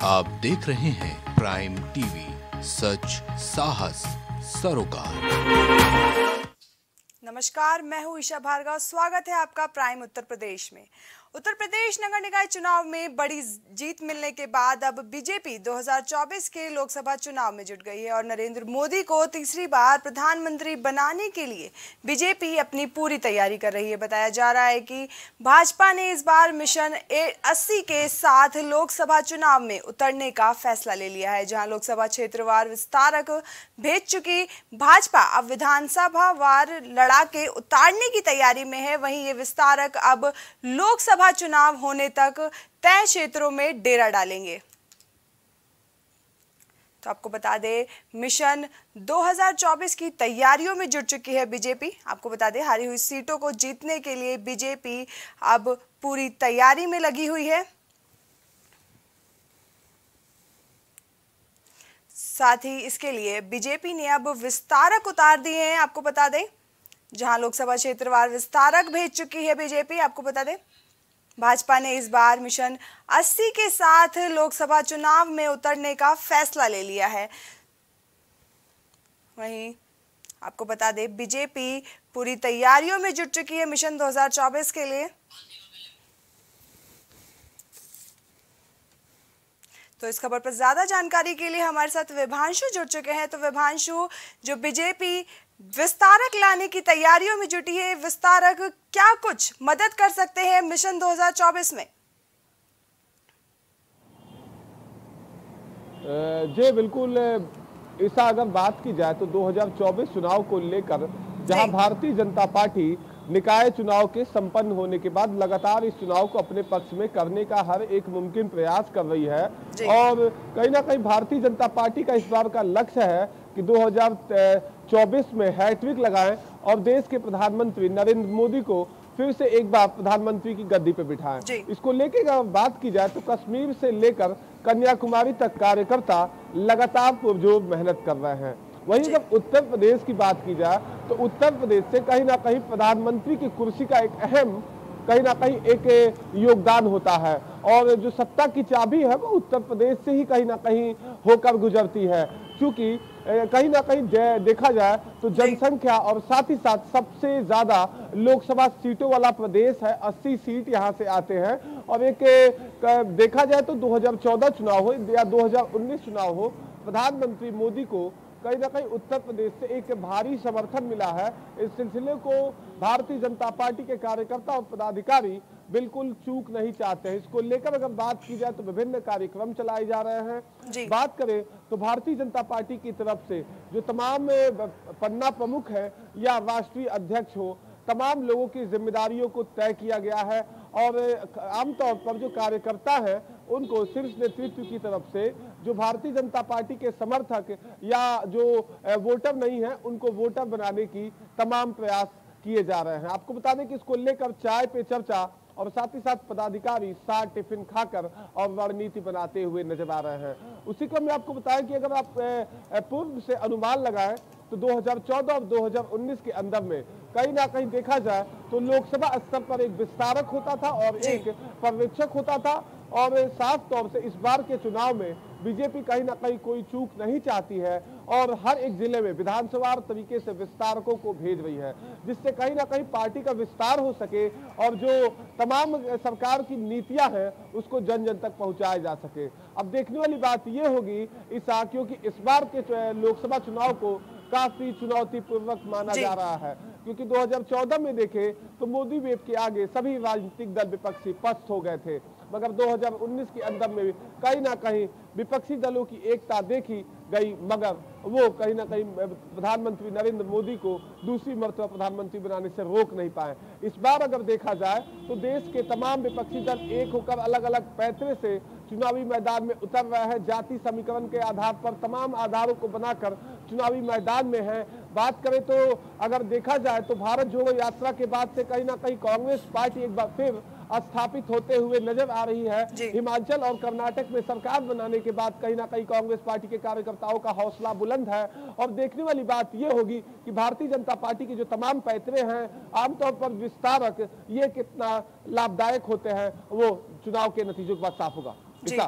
आप देख रहे हैं प्राइम टीवी, सच साहस सरोकार। नमस्कार, मैं हूं ईशा भार्गव। स्वागत है आपका प्राइम उत्तर प्रदेश में। उत्तर प्रदेश नगर निकाय चुनाव में बड़ी जीत मिलने के बाद अब बीजेपी 2024 के लोकसभा चुनाव में जुट गई है और नरेंद्र मोदी को तीसरी बार प्रधानमंत्री बनाने के लिए बीजेपी अपनी पूरी तैयारी कर रही है। बताया जा रहा है कि भाजपा ने इस बार मिशन 80 के साथ लोकसभा चुनाव में उतरने का फैसला ले लिया है। जहां लोकसभा क्षेत्रवार विस्तारक भेज चुकी भाजपा अब विधानसभा वार लड़ा के उतारने की तैयारी में है। वहीं ये विस्तारक अब लोकसभा चुनाव होने तक तय क्षेत्रों में डेरा डालेंगे। तो आपको बता दें, मिशन 2024 की तैयारियों में जुट चुकी है बीजेपी। आपको बता दें, हारी हुई सीटों को जीतने के लिए बीजेपी अब पूरी तैयारी में लगी हुई है। साथ ही इसके लिए बीजेपी ने अब विस्तारक उतार दिए हैं। आपको बता दें, जहां लोकसभा क्षेत्रवार विस्तारक भेज चुकी है बीजेपी। आपको बता दें, भाजपा ने इस बार मिशन 80 के साथ लोकसभा चुनाव में उतरने का फैसला ले लिया है। वहीं आपको बता दें, बीजेपी पूरी तैयारियों में जुट चुकी है मिशन 2024 के लिए। तो इस खबर पर ज्यादा जानकारी के लिए हमारे साथ विभांशु जुड़ चुके हैं। तो विभांशु, जो बीजेपी विस्तारक लाने की तैयारियों में जुटी है, विस्तारक क्या कुछ मदद कर सकते हैं मिशन 2024 में? जी बिल्कुल ईसा, अगर बात की जाए तो 2024 चुनाव को लेकर जहां भारतीय जनता पार्टी निकाय चुनाव के संपन्न होने के बाद लगातार इस चुनाव को अपने पक्ष में करने का हर एक मुमकिन प्रयास कर रही है और कहीं ना कहीं भारतीय जनता पार्टी का इस बार का लक्ष्य है कि 2024 में हैट्रिक लगाएं और देश के प्रधानमंत्री नरेंद्र मोदी को फिर से एक बार प्रधानमंत्री की गद्दी पे बिठाएं। इसको लेकर अगर बात की जाए तो कश्मीर से लेकर कन्याकुमारी तक कार्यकर्ता लगातार पुरजोर मेहनत कर रहे हैं। वहीं जब उत्तर प्रदेश की बात की जाए तो उत्तर प्रदेश से कहीं ना कहीं प्रधानमंत्री की कुर्सी का एक अहम कहीं ना कहीं एक योगदान होता है और जो सत्ता की चाबी है वो उत्तर प्रदेश से ही कहीं ना कहीं होकर गुजरती है। क्योंकि कहीं ना कहीं देखा जाए तो जनसंख्या और साथ ही साथ सबसे ज्यादा लोकसभा सीटों वाला प्रदेश है। 80 सीट यहाँ से आते हैं और एक देखा जाए तो 2014 चुनाव हो या 2019 चुनाव हो, प्रधानमंत्री मोदी को कहीं ना कहीं उत्तर प्रदेश से एक भारी समर्थन मिला है। इस सिलसिले को भारतीय जनता पार्टी के कार्यकर्ता और पदाधिकारी बिल्कुल चूक नहीं चाहते हैं। इसको लेकर अगर बात की जाए तो विभिन्न कार्यक्रम चलाए जा रहे हैं। बात करें तो भारतीय जनता पार्टी की तरफ से जो तमाम पन्ना प्रमुख है या राष्ट्रीय अध्यक्ष हो, तमाम लोगों की जिम्मेदारियों को तय किया गया है और आमतौर पर जो कार्यकर्ता है उनको शीर्ष नेतृत्व की तरफ से जो भारतीय जनता पार्टी के समर्थक या जो वोटर नहीं है उनको वोटर बनाने की तमाम प्रयास किए जा रहे हैं। आपको बता दें कि इसको लेकर चाय पे चर्चा और साथ ही साथ पदाधिकारी साथ टिफिन खाकर और रणनीति बनाते हुए नजर आ रहे हैं। उसी क्रम में आपको बताएं कि अगर आप पूर्व से अनुमान लगाएं तो 2014 और 2019 के अंदर में कहीं ना कहीं देखा जाए तो लोकसभा स्तर पर एक विस्तारक होता था और एक पर्यवेक्षक होता था और साफ तौर से इस बार के चुनाव में बीजेपी कहीं ना कहीं कोई चूक नहीं चाहती है और हर एक जिले में विधानसभा तरीके से विस्तारकों को भेज रही है, जिससे कहीं ना कहीं पार्टी का विस्तार हो सके और जो तमाम सरकार की नीतियां हैं उसको जन जन तक पहुंचाया जा सके। अब देखने वाली बात यह होगी ईसा, क्योंकि इस बार के लोकसभा चुनाव को काफी चुनौतीपूर्वक माना जा रहा है, क्योंकि 2014 में देखे तो मोदी वेव के आगे सभी राजनीतिक दल विपक्षी पस्त हो गए थे, मगर 2019 के अंदर में कहीं ना कहीं विपक्षी दलों की एकता देखी गई, मगर वो कहीं ना कहीं प्रधानमंत्री नरेंद्र मोदी को दूसरी मर्तबा प्रधानमंत्री बनाने से रोक नहीं पाए। इस बार अगर देखा जाए तो देश के तमाम विपक्षी दल एक होकर अलग अलग पैतरे से चुनावी मैदान में उतर रहे हैं। जाति समीकरण के आधार पर तमाम आधारों को बनाकर चुनावी मैदान में है। बात करें तो अगर देखा जाए तो भारत जोड़ो यात्रा के बाद से कहीं ना कहीं कांग्रेस पार्टी एक बार फिर स्थापित होते हुए नजर आ रही है। हिमाचल और कर्नाटक में सरकार बनाने के बाद कहीं ना कहीं कांग्रेस पार्टी के कार्यकर्ताओं का हौसला बुलंद है और देखने वाली बात यह होगी कि भारतीय जनता पार्टी के जो तमाम पैतरे हैं आमतौर पर विस्तारक ये कितना लाभदायक होते हैं वो चुनाव के नतीजों के बाद साफ होगा।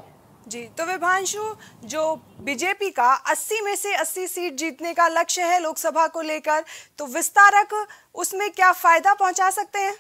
जी, तो विभांशु, जो बीजेपी का 80 में से 80 सीट जीतने का लक्ष्य है लोकसभा को लेकर, तो विस्तारक उसमें क्या फायदा पहुंचा सकते हैं?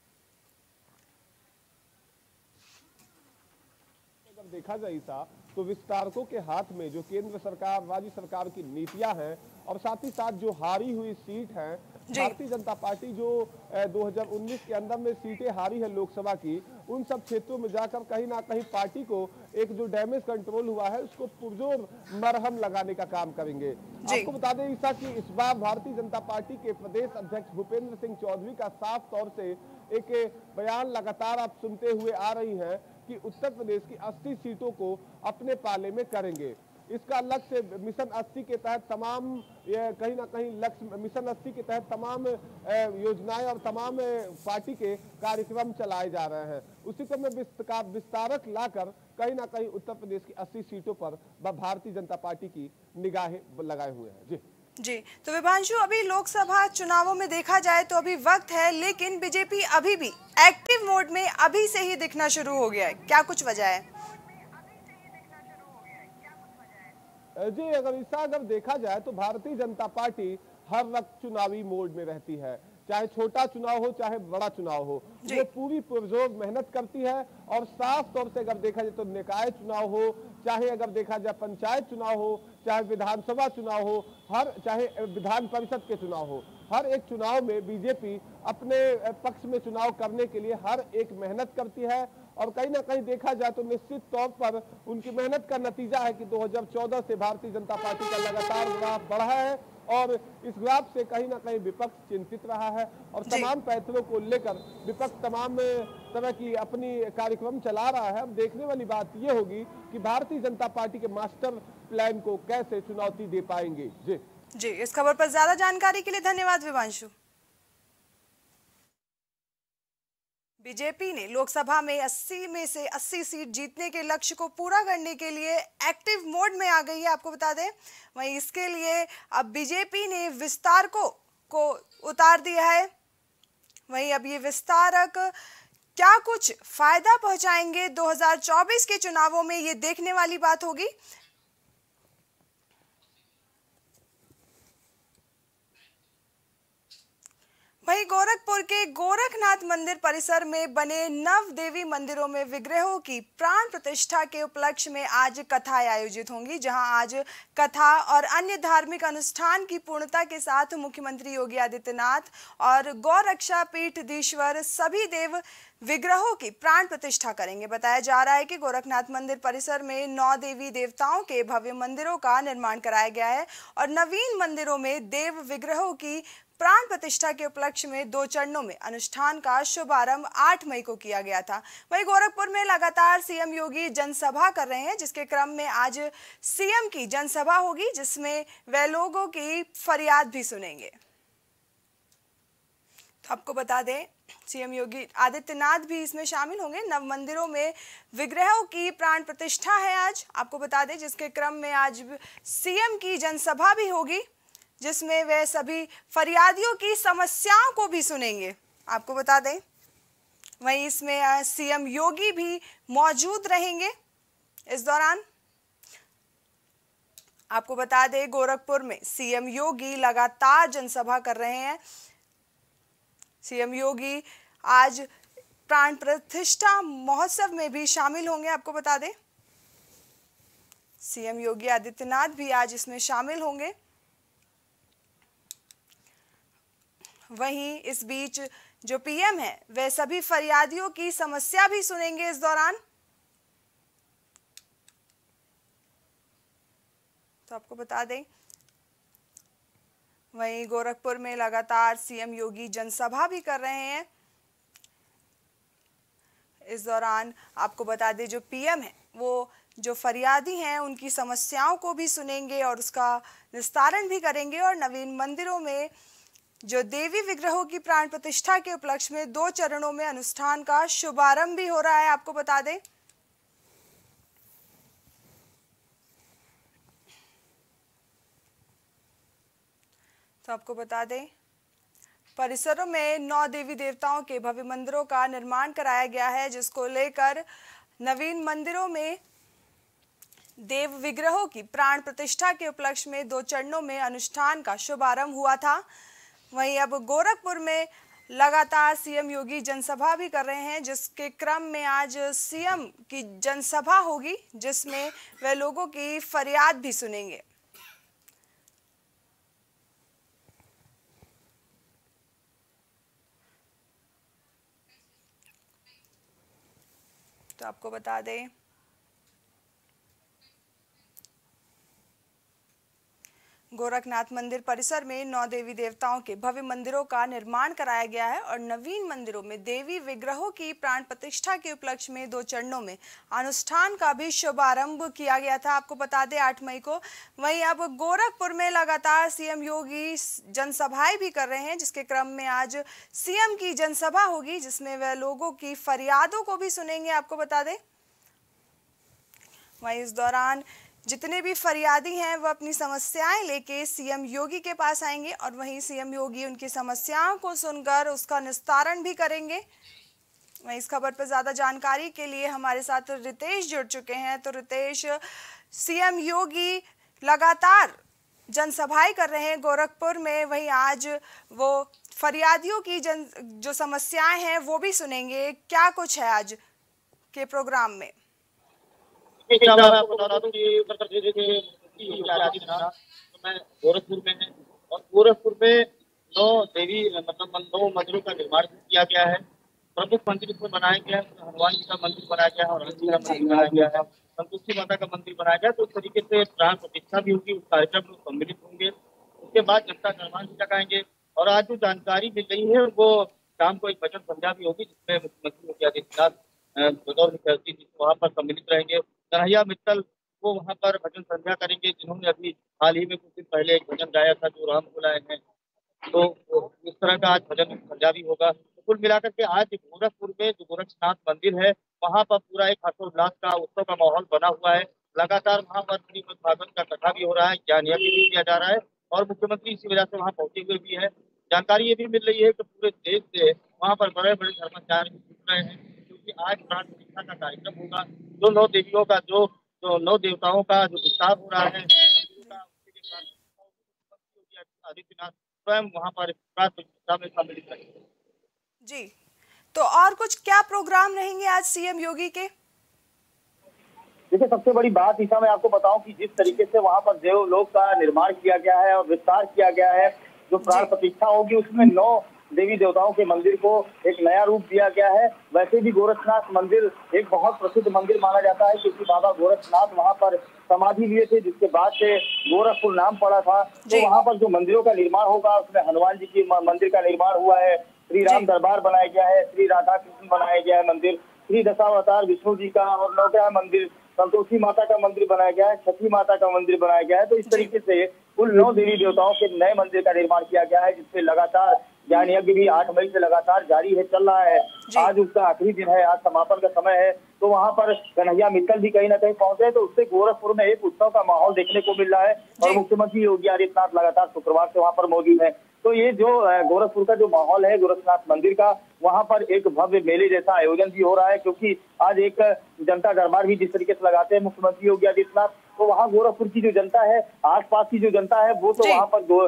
अगर देखा जाए ईसा, तो विस्तारकों के हाथ में जो केंद्र सरकार, राज्य सरकार की नीतियां हैं और साथ ही साथ जो हारी हुई सीट है, भारतीय जनता पार्टी जो 2019 के अंदर में सीटें हारी है लोकसभा की, उन सब क्षेत्रों में जाकर कहीं ना कहीं पार्टी को एक जो डैमेज कंट्रोल हुआ है उसको पुरजोर मरहम लगाने का काम करेंगे। आपको बता दें ईसा कि इस बार भारतीय जनता पार्टी के प्रदेश अध्यक्ष भूपेंद्र सिंह चौधरी का साफ तौर से एक बयान लगातार आप सुनते हुए आ रही हैं कि उत्तर प्रदेश की 80 सीटों को अपने पाले में करेंगे। इसका लक्ष्य मिशन 80 के तहत तमाम, कहीं ना कहीं लक्ष्य मिशन 80 के तहत तमाम योजनाएं और तमाम पार्टी के कार्यक्रम चलाए जा रहे हैं। उसी क्रम में विस्तारक लाकर कहीं ना कहीं उत्तर प्रदेश की 80 सीटों पर भारतीय जनता पार्टी की निगाहें लगाए हुए हैं। जी, तो विभांशु, अभी लोकसभा चुनावों में देखा जाए तो अभी वक्त है, लेकिन बीजेपी अभी भी एक्टिव मोड में अभी से ही दिखना शुरू हो गया है, क्या कुछ वजह है? जी, अगर देखा जाए तो भारतीय जनता पार्टी हर वक्त चुनावी मोड में रहती है, चाहे छोटा चुनाव हो चाहे बड़ा चुनाव हो, वो पूरी पुरजोर मेहनत करती है। और साफ तौर से अगर देखा जाए तो निकाय चुनाव हो, चाहे अगर देखा जाए पंचायत चुनाव हो, चाहे विधानसभा चुनाव हो, चाहे विधान परिषद के चुनाव हो, हर एक चुनाव में बीजेपी अपने पक्ष में चुनाव करने के लिए हर एक मेहनत करती है। और कहीं ना कहीं देखा जाए तो निश्चित तौर पर उनकी मेहनत का नतीजा है कि 2014 से भारतीय जनता पार्टी का लगातार ग्राफ बढ़ा है और इस ग्राफ से कहीं ना कहीं विपक्ष चिंतित रहा है और तमाम पैंतरों को लेकर विपक्ष तमाम तरह की अपनी कार्यक्रम चला रहा है। अब देखने वाली बात यह होगी कि भारतीय जनता पार्टी के मास्टर प्लान को कैसे चुनौती दे पाएंगे। जी, इस खबर पर ज्यादा जानकारी के लिए धन्यवाद विभांशु। बीजेपी ने लोकसभा में 80 में से 80 सीट जीतने के लक्ष्य को पूरा करने के लिए एक्टिव मोड में आ गई है, आपको बता दें। वहीं इसके लिए अब बीजेपी ने विस्तारकों को उतार दिया है। वहीं अब ये विस्तारक क्या कुछ फायदा पहुंचाएंगे 2024 के चुनावों में, ये देखने वाली बात होगी। वहीं गोरखपुर के गोरखनाथ मंदिर परिसर में बने नव देवी मंदिरों में विग्रहों की प्राण प्रतिष्ठा के उपलक्ष्य में आज कथाएं आयोजित होंगी, जहां आज कथा और अन्य धार्मिक अनुष्ठान की पूर्णता के साथ मुख्यमंत्री योगी आदित्यनाथ और गौरक्षा पीठाधीश्वर सभी देव विग्रहों की प्राण प्रतिष्ठा करेंगे। बताया जा रहा है कि गोरखनाथ मंदिर परिसर में 9 देवी देवताओं के भव्य मंदिरों का निर्माण कराया गया है और नवीन मंदिरों में देव विग्रहों की प्राण प्रतिष्ठा के उपलक्ष्य में 2 चरणों में अनुष्ठान का शुभारंभ 8 मई को किया गया था। वहीं गोरखपुर में लगातार सीएम योगी जनसभा कर रहे हैं, जिसके क्रम में आज सीएम की जनसभा होगी, जिसमें वे लोगों की फरियाद भी सुनेंगे। तो आपको बता दें, सीएम योगी आदित्यनाथ भी इसमें शामिल होंगे। नव मंदिरों में विग्रहों की प्राण प्रतिष्ठा है आज, आपको बता दें, जिसके क्रम में आज सीएम की जनसभा भी होगी, जिसमें वे सभी फरियादियों की समस्याओं को भी सुनेंगे, आपको बता दें। वहीं इसमें सीएम योगी भी मौजूद रहेंगे इस दौरान। आपको बता दें, गोरखपुर में सीएम योगी लगातार जनसभा कर रहे हैं। सीएम योगी आज प्राण प्रतिष्ठा महोत्सव में भी शामिल होंगे, आपको बता दें। सीएम योगी आदित्यनाथ भी आज इसमें शामिल होंगे। वहीं इस बीच जो पीएम है वे सभी फरियादियों की समस्या भी सुनेंगे इस दौरान। तो आपको बता दें, वहीं गोरखपुर में लगातार सीएम योगी जनसभा भी कर रहे हैं। इस दौरान आपको बता दें, जो पीएम है वो जो फरियादी हैं उनकी समस्याओं को भी सुनेंगे और उसका निस्तारण भी करेंगे। और नवीन मंदिरों में जो देवी विग्रहों की प्राण प्रतिष्ठा के उपलक्ष्य में 2 चरणों में अनुष्ठान का शुभारंभ भी हो रहा है, आपको बता दें। तो आपको बता दें, परिसरों में 9 देवी देवताओं के भव्य मंदिरों का निर्माण कराया गया है, जिसको लेकर नवीन मंदिरों में देव विग्रहों की प्राण प्रतिष्ठा के उपलक्ष्य में 2 चरणों में अनुष्ठान का शुभारंभ हुआ था। वहीं अब गोरखपुर में लगातार सीएम योगी जनसभा भी कर रहे हैं, जिसके क्रम में आज सीएम की जनसभा होगी, जिसमें वे लोगों की फरियाद भी सुनेंगे। तो आपको बता दें, गोरखनाथ मंदिर परिसर में 9 देवी देवताओं के भव्य मंदिरों का निर्माण कराया गया है और नवीन मंदिरों में देवी विग्रहों की प्राण प्रतिष्ठा के उपलक्ष्य में 2 चरणों में अनुष्ठान का भी शुभारंभ किया गया था। आपको बता दें 8 मई को। वहीं अब गोरखपुर में लगातार सीएम योगी जनसभाएं भी कर रहे हैं, जिसके क्रम में आज सीएम की जनसभा होगी, जिसमें वह लोगों की फरियादों को भी सुनेंगे। आपको बता दें, वहीं इस दौरान जितने भी फरियादी हैं वो अपनी समस्याएं लेके सीएम योगी के पास आएंगे और वहीं सीएम योगी उनकी समस्याओं को सुनकर उसका निस्तारण भी करेंगे। वहीं इस खबर पर ज्यादा जानकारी के लिए हमारे साथ रितेश जुड़ चुके हैं। तो रितेश, सीएम योगी लगातार जनसभाएं कर रहे हैं गोरखपुर में, वहीं आज वो फरियादियों की जो समस्याएं हैं वो भी सुनेंगे। क्या कुछ है आज के प्रोग्राम में? मैं आपको बता दूं कि उत्तर प्रदेश के मैं गोरखपुर में है और गोरखपुर में 9 देवी मतलब 9 मंदिरों का निर्माण किया गया है। प्रमुख मंदिर इसमें बनाया गया है, हनुमान जी का मंदिर बनाया गया है और हनुमान जी का मंदिर बनाया गया है, संतुष्टि माता का मंदिर बनाया गया। तो इस तरीके से प्राण प्रतिष्ठा भी होगी, उस कार्यक्रम में सम्मिलित होंगे। उसके बाद जनता दरबार भी लगाएंगे और आज जो जानकारी मिल रही है वो शाम को एक भजन संध्या भी होगी, जिसमें मुख्यमंत्री योगी आदित्यनाथ बतौर मुख्य अतिथि वहाँ पर सम्मिलित रहेंगे। कन्हैया मित्तल वो वहाँ पर भजन संध्या करेंगे, जिन्होंने अभी हाल ही में कुछ दिन पहले एक भजन गाया था जो राम बुलाए हैं। तो इस तरह का आज भजन संध्या भी होगा। तो कुल मिलाकर के आज गोरखपुर में जो गोरखनाथ मंदिर है वहाँ पर पूरा एक हर्षोल्लास का उत्सव का माहौल बना हुआ है। लगातार वहाँ पर श्रीमद् भागवत का कथा भी हो रहा है, ज्ञान यज्ञ भी किया जा रहा है और मुख्यमंत्री इसी वजह से वहाँ पहुंचे हुए भी है। जानकारी ये भी मिल रही है कि पूरे देश से वहाँ पर बड़े बड़े धर्माचार्य भी जुट रहे हैं, क्योंकि आज प्राण प्रतिष्ठा का कार्यक्रम होगा। जो 9 देवियों का जो 9 देवताओं का जो विस्तार हो रहा है आदित्यनाथ स्वयं वहाँ पर प्राण प्रतिष्ठा में सम्मिलित रहेंगे। जी, तो और कुछ क्या प्रोग्राम रहेंगे आज सीएम योगी के? देखिए, सबसे बड़ी बात ईसा मैं आपको बताऊं कि जिस तरीके से वहाँ पर देवलोक का निर्माण किया गया है और विस्तार किया गया है, जो प्राण प्रतिष्ठा होगी उसमें 9 देवी देवताओं के मंदिर को एक नया रूप दिया गया है। वैसे भी गोरखनाथ मंदिर एक बहुत प्रसिद्ध मंदिर माना जाता है, क्योंकि बाबा गोरखनाथ वहाँ पर समाधि लिए थे, जिसके बाद से गोरखपुर नाम पड़ा था। तो वहाँ पर जो मंदिरों का निर्माण होगा उसमें हनुमान जी की मंदिर का निर्माण हुआ है, श्री राम दरबार बनाया गया है, श्री राधा कृष्ण बनाया गया है मंदिर, श्री दशावतार विष्णु जी का और 9वां मंदिर संतोषी माता का मंदिर बनाया गया है, छठी माता का मंदिर बनाया गया है। तो इस तरीके से कुल 9 देवी देवताओं के नए मंदिर का निर्माण किया गया है, जिसमें लगातार ज्ञान यज्ञ भी 8 मई से लगातार जारी है, चल रहा है। आज उसका आखिरी दिन है, आज समापन का समय है। तो वहाँ पर कन्हैया मित्तल भी कहीं ना कहीं पहुंचे, तो उससे गोरखपुर में एक उत्सव का माहौल देखने को मिल रहा है और मुख्यमंत्री योगी आदित्यनाथ लगातार शुक्रवार से वहाँ पर मौजूद है। तो ये जो गोरखपुर का जो माहौल है गोरखनाथ मंदिर का, वहाँ पर एक भव्य मेले जैसा आयोजन भी हो रहा है, क्योंकि आज एक जनता दरबार भी जिस तरीके से लगाते हैं मुख्यमंत्री योगी आदित्यनाथ, तो वहाँ गोरखपुर की जो जनता है, आसपास की जो जनता है, वो तो वहाँ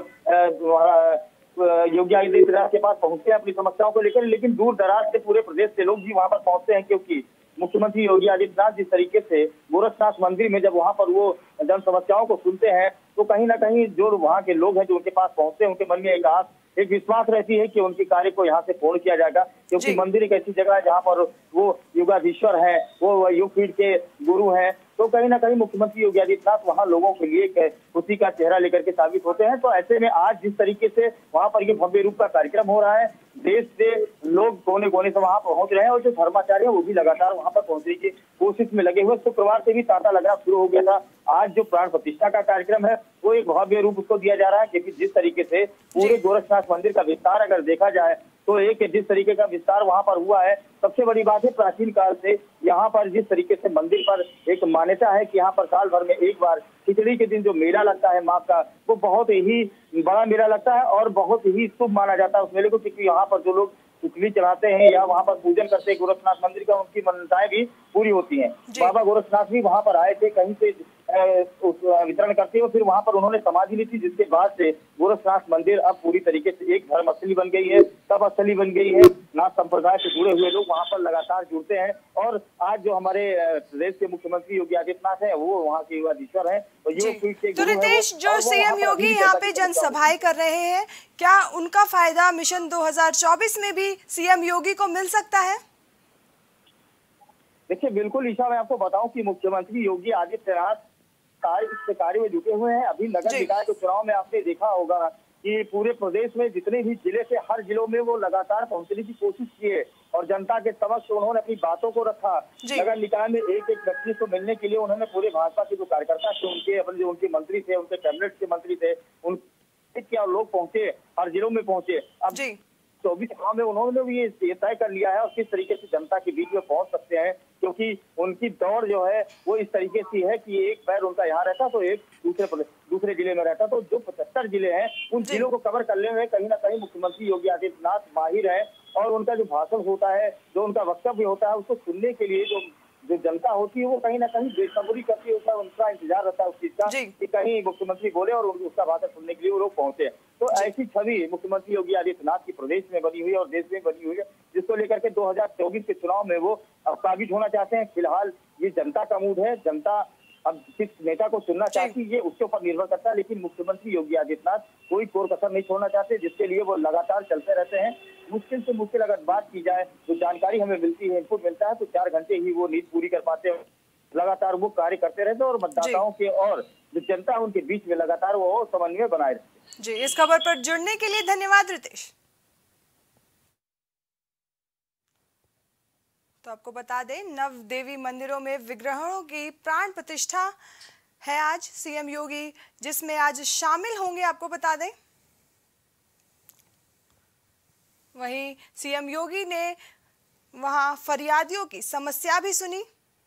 पर योगी आदित्यनाथ के पास पहुंचते हैं अपनी समस्याओं को लेकर, लेकिन दूर दराज से पूरे प्रदेश से लोग भी वहां पर पहुंचते हैं, क्योंकि मुख्यमंत्री योगी आदित्यनाथ जिस तरीके से गोरखनाथ मंदिर में जब वहां पर वो जन समस्याओं को सुनते हैं, तो कहीं ना कहीं जो वहां के लोग हैं जो उनके पास पहुंचते हैं, उनके मन में एक विश्वास रहती है कि उनके कार्य को यहाँ से पूर्ण किया जाएगा, क्योंकि मंदिर एक ऐसी जगह है जहाँ पर वो युगाधीश्वर है, वो युगपीठ के गुरु हैं। तो कहीं ना कहीं मुख्यमंत्री योगी आदित्यनाथ वहाँ लोगों के लिए एक खुशी का चेहरा लेकर के साबित होते हैं। तो ऐसे में आज जिस तरीके से वहाँ पर ये भव्य रूप का कार्यक्रम हो रहा है, देश से लोग कोने कोने से वहाँ पहुंच रहे हैं और जो धर्माचार्य वो भी लगातार वहाँ पर पहुंचने की कोशिश में लगे हुए। शुक्रवार से भी तांता लगना शुरू हो गया था। आज जो प्राण प्रतिष्ठा का कार्यक्रम है वो एक भव्य रूप उसको दिया जा रहा है, क्योंकि जिस तरीके से पूरे गोरखनाथ मंदिर का विस्तार अगर देखा जाए तो एक जिस तरीके का विस्तार वहां पर हुआ है, सबसे बड़ी बात है प्राचीन काल से यहाँ पर जिस तरीके से मंदिर पर एक मान्यता है कि यहाँ पर साल भर में एक बार खिचड़ी के दिन जो मेला लगता है माँ का, वो बहुत ही बड़ा मेला लगता है और बहुत ही शुभ माना जाता है उस मेले को, क्योंकि यहाँ पर जो लोग खिचड़ी चढ़ाते हैं या वहाँ पर पूजन करते हैं गोरखनाथ मंदिर का, उनकी मान्यताएं भी पूरी होती हैं। बाबा गोरखनाथ भी वहाँ पर आए थे, कहीं से वितरण करते हुए फिर वहां पर उन्होंने समाधि ली थी, जिसके बाद से गोरखनाथ मंदिर अब पूरी तरीके से एक धर्मस्थली बन गई है, तपस्थली बन गई है। नाथ संप्रदाय से जुड़े हुए लोग वहां पर लगातार जुड़ते हैं और आज जो हमारे प्रदेश के मुख्यमंत्री योगी आदित्यनाथ है वो वहाँ के युवाधीश्वर है। तो रितेश, जो सीएम योगी यहाँ पे जनसभाएं कर रहे हैं, क्या उनका फायदा मिशन 2024 में भी सीएम योगी को मिल सकता है? देखिए बिल्कुल ईशा, मैं आपको बताऊं कि मुख्यमंत्री योगी आदित्यनाथ इस कार्य में जुटे हुए हैं। अभी नगर निकाय के चुनाव में आपने देखा होगा कि पूरे प्रदेश में जितने भी जिले से हर जिलों में वो लगातार पहुंचने की कोशिश किए और जनता के समक्ष उन्होंने अपनी बातों को रखा। नगर निकाय में एक एक व्यक्ति को मिलने के लिए उन्होंने पूरे भाजपा के जो कार्यकर्ता थे, उनके अपने जो उनके मंत्री थे, उनके कैबिनेट के मंत्री थे, उनके लोग पहुंचे, हर जिलों में पहुंचे। अब 24 गाँव में उन्होंने भी ये तय कर लिया है और किस तरीके से जनता के बीच में पहुंच सकते हैं, क्योंकि उनकी दौड़ जो है वो इस तरीके से है कि एक पैर उनका यहाँ रहता तो एक दूसरे जिले में रहता। तो जो 75 जिले हैं उन जिलों को कवर करने में कहीं ना कहीं मुख्यमंत्री योगी आदित्यनाथ माहिर है और उनका जो भाषण होता है, जो उनका वक्तव्य होता है, उसको सुनने के लिए जो जनता होती है वो कहीं ना कहीं बेसब्री करती है, उनका इंतजार रहता है उस चीज का कि कहीं मुख्यमंत्री बोले और उसका भाषण सुनने के लिए वो लोग पहुंचे। तो ऐसी छवि मुख्यमंत्री योगी आदित्यनाथ की प्रदेश में बनी हुई है और देश में बनी हुई है, जिसको लेकर के 2024 के चुनाव में वो अब काबिज होना चाहते हैं। फिलहाल ये जनता का मूड है, जनता अब किस नेता को चुनना चाहती है ये उसके ऊपर निर्भर करता है, लेकिन मुख्यमंत्री योगी आदित्यनाथ कोई कोर कसर नहीं छोड़ना चाहते, जिसके लिए वो लगातार चलते रहते हैं। मुश्किल से मुश्किल अगर बात की जाए, जो जानकारी हमें मिलती है, इनपुट मिलता है, तो 4 घंटे ही वो नींद पूरी कर पाते हैं। लगातार वो कार्य करते रहते और मतदाताओं के और जो जनता है उनके बीच में लगातार वो समन्वय बनाए रहते। जी, इस खबर पर जुड़ने के लिए धन्यवाद रितेश। तो आपको बता दें, नव देवी मंदिरों में विग्रहों की प्राण प्रतिष्ठा है आज सीएम योगी, जिसमें आज शामिल होंगे, आपको बता दें। वहीं सीएम योगी ने वहां फरियादियों की समस्या भी सुनी।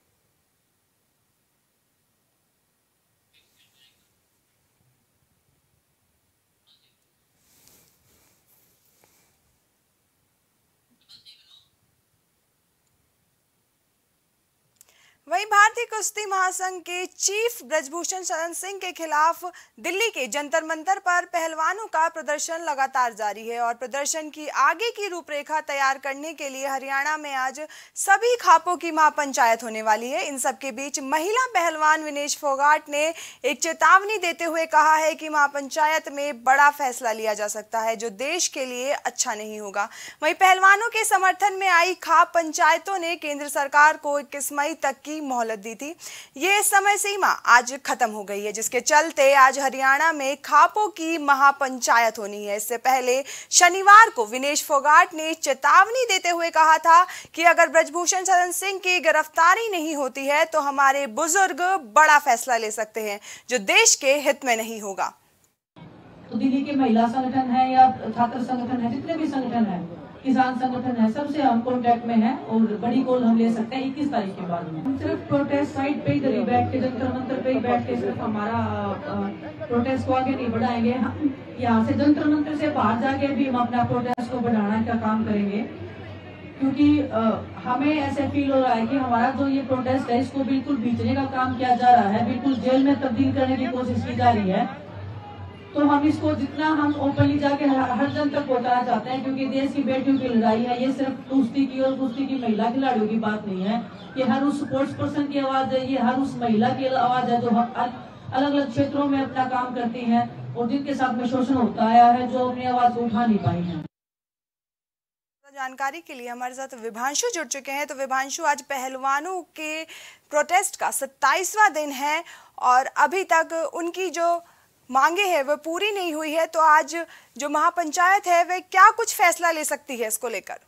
वहीं भारतीय कुश्ती महासंघ के चीफ ब्रजभूषण शरण सिंह के खिलाफ दिल्ली के जंतर मंतर पर पहलवानों का प्रदर्शन लगातार जारी है और प्रदर्शन की आगे की रूपरेखा तैयार करने के लिए हरियाणा में आज सभी खापों की महापंचायत होने वाली है। इन सब के बीच महिला पहलवान विनेश फोगाट ने एक चेतावनी देते हुए कहा है कि महापंचायत में बड़ा फैसला लिया जा सकता है जो देश के लिए अच्छा नहीं होगा। वहीं पहलवानों के समर्थन में आई खाप पंचायतों ने केंद्र सरकार को 21 मई तक की मोहलत दी थी। ये समय सीमा आज खत्म हो गई है, जिसके चलते आज हरियाणा में खापों की महापंचायत होनी है। इससे पहले शनिवार को विनेश फोगाट ने चेतावनी देते हुए कहा था कि अगर ब्रजभूषण शरण सिंह की गिरफ्तारी नहीं होती है तो हमारे बुजुर्ग बड़ा फैसला ले सकते हैं जो देश के हित में नहीं होगा। तो दिल्ली के महिला संगठन है या छात्र संगठन है, जितने भी संगठन है, किसान संगठन है, सबसे हम कॉन्टेक्ट में हैं और बड़ी कॉल हम ले सकते हैं 21 तारीख के बाद में। हम सिर्फ प्रोटेस्ट साइट पे इधर ही बैठ के, जंतर मंतर पे ही बैठ के सिर्फ हमारा प्रोटेस्ट को आगे नहीं बढ़ाएंगे। हम यहाँ से जंतर मंतर से बाहर जाके भी हम अपना प्रोटेस्ट को बढ़ाने का काम करेंगे, क्योंकि हमें ऐसे फील हो रहा है कि हमारा जो ये प्रोटेस्ट है इसको बिल्कुल बीचने का काम किया जा रहा है, बिल्कुल जेल में तब्दील करने की कोशिश की जा रही है। तो हम इसको जितना हम ओपनली जाके हर जन तक पहुंचाना चाहते हैं, क्योंकि देश की बेटियों की लड़ाई है। ये सिर्फ कुश्ती की और कुश्ती की महिला खिलाड़ियों की बात नहीं है, ये हर उस स्पोर्ट्स पर्सन की आवाज है, ये हर उस महिला की आवाज है जो अलग अलग क्षेत्रों में अपना काम करती हैं और जिनके साथ में शोषण होता आया है, जो अपनी आवाज उठा नहीं पाई है। जानकारी के लिए हमारे साथ विभांशु जुड़ चुके हैं। तो विभांशु, आज पहलवानों के प्रोटेस्ट का 27वां दिन है और अभी तक उनकी जो मांगे है वो पूरी नहीं हुई है, तो आज जो महापंचायत है वह क्या कुछ फैसला ले सकती है इसको लेकर?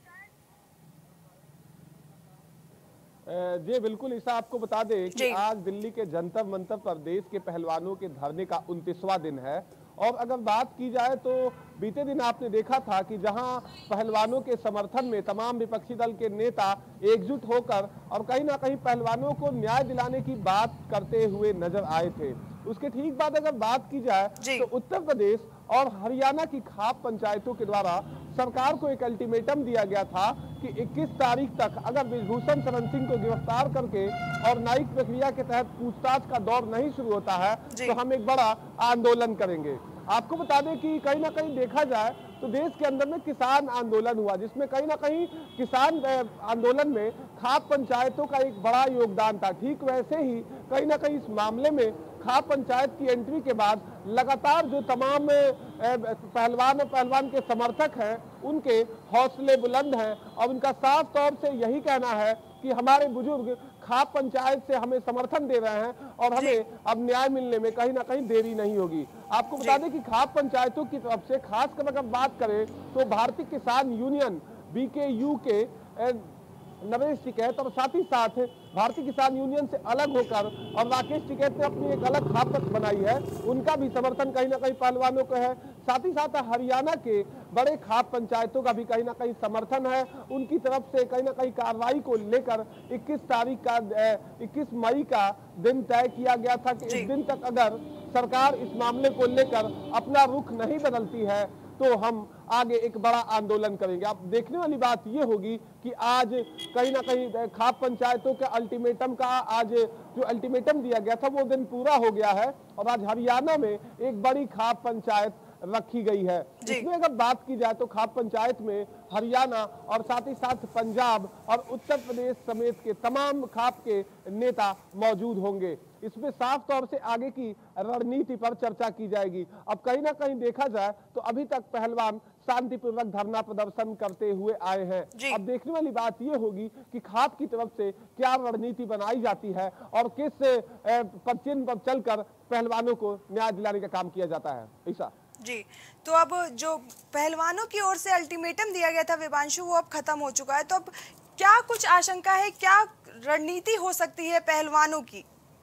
जी बिल्कुल ईशा, आपको बता दें कि आज दिल्ली के जंतर मंतर पर देश के पहलवानों के धरने का 29वां दिन है। और अगर बात की जाए तो बीते दिन आपने देखा था कि जहां पहलवानों के समर्थन में तमाम विपक्षी दल के नेता एकजुट होकर और कहीं ना कहीं पहलवानों को न्याय दिलाने की बात करते हुए नजर आए थे। उसके ठीक बाद अगर बात की जाए तो उत्तर प्रदेश और हरियाणा की खाप पंचायतों के द्वारा सरकार को एक अल्टीमेटम दिया गया था कि 21 तारीख तक अगर ब्रिजभूषण शरण सिंह को गिरफ्तार करके और न्यायिक प्रक्रिया के तहत पूछताछ का दौर नहीं शुरू होता है तो हम एक बड़ा आंदोलन करेंगे। आपको बता दें कि कहीं ना कहीं देखा जाए तो देश के अंदर में किसान आंदोलन हुआ, जिसमें कहीं ना कहीं किसान आंदोलन में खाप पंचायतों का एक बड़ा योगदान था। ठीक वैसे ही कहीं ना कहीं इस मामले में खाप पंचायत की एंट्री के बाद लगातार जो तमाम पहलवान और पहलवान के समर्थक हैं उनके हौसले बुलंद हैं और उनका साफ तौर से यही कहना है कि हमारे बुजुर्ग खाप पंचायत से हमें समर्थन दे रहे हैं और हमें अब न्याय मिलने में कहीं ना कहीं देरी नहीं होगी। आपको बता दें कि खाप पंचायतों की तरफ से खासकर अगर बात करें तो भारतीय किसान यूनियन BKU के नरेश टिकैत और साथ ही साथ भारतीय किसान यूनियन से अलग होकर और राकेश टिकैत ने अपनी एक अलग खाप पक्ष बनाई है, उनका भी समर्थन कहीं ना कहीं पहलवानों को है। साथ ही साथ हरियाणा के बड़े खाप पंचायतों का भी कहीं ना कहीं समर्थन है। उनकी तरफ से कहीं ना कहीं कार्रवाई को लेकर 21 मई का दिन तय किया गया था कि इस दिन तक अगर सरकार इस मामले को लेकर अपना रुख नहीं बदलती है तो हम आगे एक बड़ा आंदोलन करेंगे। अब देखने वाली बात ये होगी कि आज कहीं ना कहीं खाप पंचायतों के अल्टीमेटम का आज जो अल्टीमेटम दिया गया था वो दिन पूरा हो गया है और आज हरियाणा में एक बड़ी खाप पंचायत रखी गई है। इसमें अगर बात की जाए तो खाप पंचायत में हरियाणा और साथ ही साथ पंजाब और उत्तर प्रदेश समेत के तमाम खाप के नेता मौजूद होंगे। इसमें साफ तौर से आगे की रणनीति पर चर्चा की जाएगी। अब कहीं ना कहीं देखा जाए तो अभी तक पहलवान शांतिपूर्वक धरना प्रदर्शन करते हुए आए हैं। अब देखने वाली बात यह होगी कि खाप की तरफ से क्या रणनीति बनाई जाती है और किस चिन्ह पर चलकर पहलवानों को न्याय दिलाने का काम किया जाता है। ऐसा जी, तो अब जो पहलवानों की ओर से अल्टीमेटम दिया गया था विभांशु, वो अब खत्म हो चुका है, तो अब क्या कुछ आशंका है, क्या रणनीति हो सकती है पहलवानों की?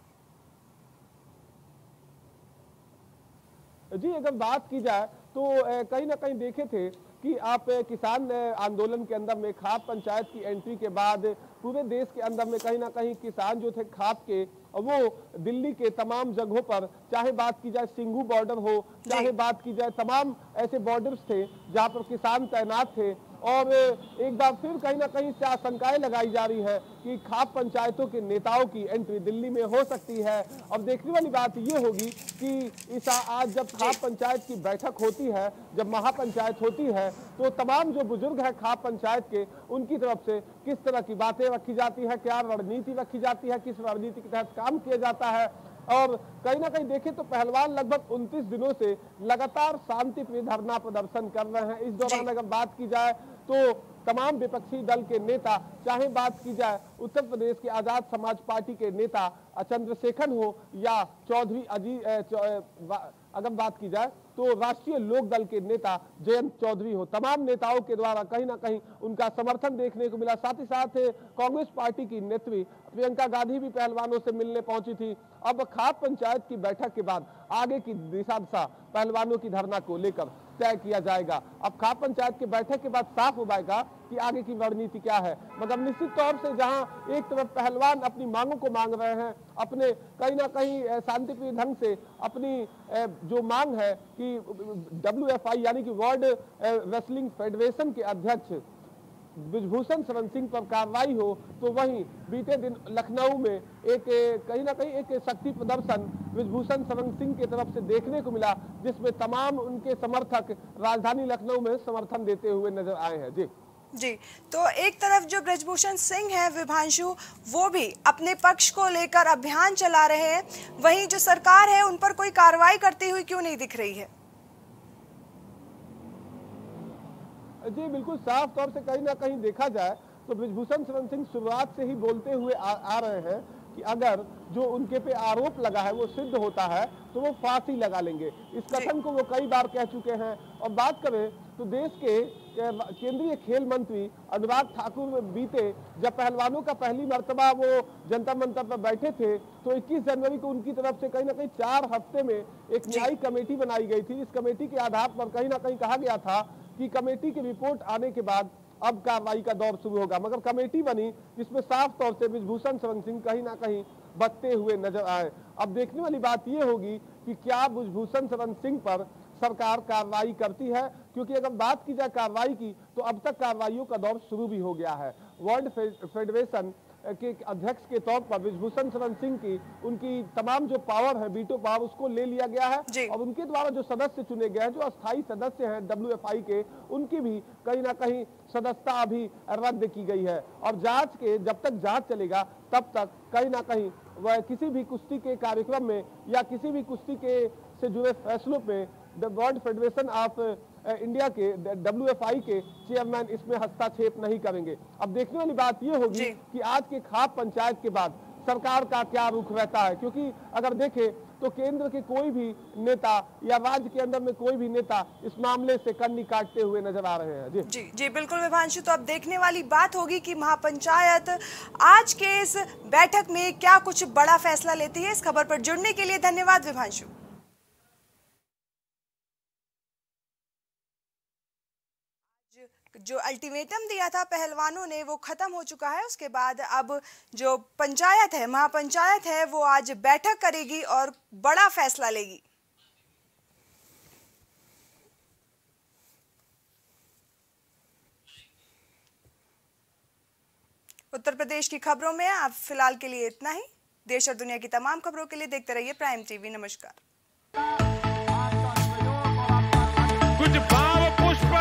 जी, अगर बात की जाए तो कहीं ना कहीं देखे थे कि आप किसान आंदोलन के अंदर में खाप पंचायत की एंट्री के बाद पूरे देश के अंदर में कहीं ना कहीं किसान जो थे खाप के वो दिल्ली के तमाम जगहों पर, चाहे बात की जाए सिंघू बॉर्डर हो, चाहे बात की जाए तमाम ऐसे बॉर्डर्स थे जहां पर किसान तैनात थे और एक बार फिर कहीं ना कहीं से आशंकाएं लगाई जा रही है कि खाप पंचायतों के नेताओं की एंट्री दिल्ली में हो सकती है। अब देखने वाली बात ये होगी कि आज जब खाप पंचायत की बैठक होती है, जब महापंचायत होती है, तो तमाम जो बुजुर्ग हैं खाप पंचायत के, उनकी तरफ से किस तरह की बातें रखी जाती है, क्या रणनीति रखी जाती है, किस रणनीति के तहत काम किया जाता है। और कहीं ना कहीं देखें तो पहलवान लगभग 29 दिनों से लगातार शांतिप्रिय धरना प्रदर्शन कर रहे हैं। इस दौरान अगर बात की जाए तो तमाम विपक्षी दल के नेता, चाहे बात की जाए उत्तर प्रदेश के आजाद समाज पार्टी के नेता चंद्रशेखर हो या चौधरी अगर बात की जाए तो राष्ट्रीय लोक दल के नेता जयंत चौधरी हो, तमाम नेताओं के द्वारा कहीं ना कहीं उनका समर्थन देखने को मिला। साथ ही साथ कांग्रेस पार्टी की नेत्री प्रियंका गांधी भी पहलवानों से मिलने पहुंची थी। अब खाप पंचायत की बैठक के बाद आगे की दिशा पहलवानों की धरना को लेकर तय किया जाएगा। अब खाप पंचायत की बैठक के बाद साफ हो जाएगा कि आगे की रणनीति क्या है। मगर निश्चित तौर से जहां एक तरफ पहलवान अपनी मांगों को मांग रहे हैं, अपने कहीं ना कहीं शांतिप्रिय ढंग से अपनी जो मांग है कि WFI यानी कि वर्ल्ड रेसलिंग फेडरेशन के अध्यक्ष ब्रिजभूषण शरण सिंह पर कार्रवाई हो, तो वहीं बीते दिन लखनऊ में एक कहीं ना कहीं एक शक्ति प्रदर्शन ब्रिजभूषण शरण सिंह की तरफ से देखने को मिला, जिसमें तमाम उनके समर्थक राजधानी लखनऊ में समर्थन देते हुए नजर आए हैं। जी, तो एक तरफ जो ब्रजभूषण सिंह है विभांशु, वो भी अपने पक्ष को लेकर अभियान चला रहे हैं, वहीं जो सरकार है उन पर कोई कार्रवाई करती हुई क्यों नहीं दिख रही है? जी बिल्कुल, साफ तौर से कहीं ना कहीं देखा जाए तो ब्रिजभूषण शरण सिंह शुरुआत से ही बोलते हुए आ रहे हैं कि अगर जो उनके पे आरोप लगा है वो सिद्ध होता है तो वो फांसी लगा लेंगे। इस कथन को वो कई बार कह चुके हैं। और बात करें तो देश के केंद्रीय खेल मंत्री अनुराग ठाकुर बीते जब पहलवानों का पहली मर्तबा वो जंतर मंतर पर बैठे थे तो 21 जनवरी को उनकी तरफ से कहीं ना कहीं 4 हफ्ते में एक न्यायिक कमेटी बनाई गई थी। इस कमेटी के आधार पर कहीं ना कहीं कहा गया था कि कमेटी की रिपोर्ट आने के बाद अब कार्रवाई का दौर शुरू होगा। मगर कमेटी बनी जिसमें साफ तौर से ब्रिजभूषण शरण सिंह कहीं ना कहीं बचते हुए नजर आए। अब देखने वाली बात यह होगी कि क्या ब्रिजभूषण शरण सिंह पर सरकार कार्रवाई करती है, क्योंकि अगर बात की जाए कार्रवाई की तो अब तक कार्रवाइयों का दौर शुरू भी हो गया है। वर्ल्ड फेडरेशन के अध्यक्ष के तौर पर ब्रिजभूषण शरण सिंह की उनकी तमाम जो पावर है, वीटो पावर, उसको ले लिया गया है और उनके द्वारा जो सदस्य चुने गए हैं, जो अस्थायी सदस्य हैं WFI के, उनकी भी कहीं ना कहीं सदस्यता अभी रद्द की गई है। और जांच के जब तक जांच चलेगा तब तक कहीं ना कहीं वह किसी भी कुश्ती के कार्यक्रम में या किसी भी कुश्ती के से जुड़े फैसलों पे वर्ल्ड फेडरेशन ऑफ इंडिया के WFI के चेयरमैन इसमें हस्तक्षेप नहीं करेंगे। अब देखने वाली बात यह होगी कि आज के खाप पंचायत के बाद सरकार का क्या रुख रहता है, क्योंकि अगर देखें तो केंद्र के कोई भी नेता या राज्य के अंदर में कोई भी नेता इस मामले से कन्नी काटते हुए नजर आ रहे हैं। जी बिल्कुल विभांशु, तो अब देखने वाली बात होगी कि महापंचायत आज के इस बैठक में क्या कुछ बड़ा फैसला लेती है। इस खबर पर जुड़ने के लिए धन्यवाद विभांशु। जो अल्टीमेटम दिया था पहलवानों ने वो खत्म हो चुका है। उसके बाद अब जो पंचायत है, महापंचायत है, वो आज बैठक करेगी और बड़ा फैसला लेगी। उत्तर प्रदेश की खबरों में अब फिलहाल के लिए इतना ही। देश और दुनिया की तमाम खबरों के लिए देखते रहिए प्राइम टीवी। नमस्कार। कुछ भाव पुष्प।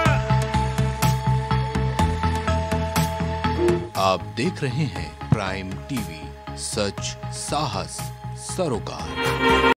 आप देख रहे हैं प्राइम टीवी, सच साहस सरोकार।